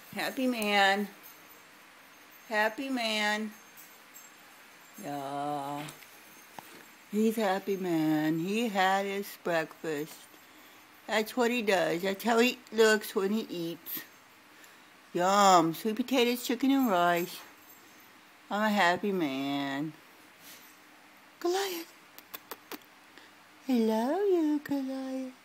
Happy man. Happy man. Yeah. He's happy man. He had his breakfast. That's what he does. That's how he looks when he eats. Yum. Sweet potatoes, chicken, and rice. I'm a happy man. Goliath. Hello, you Goliath.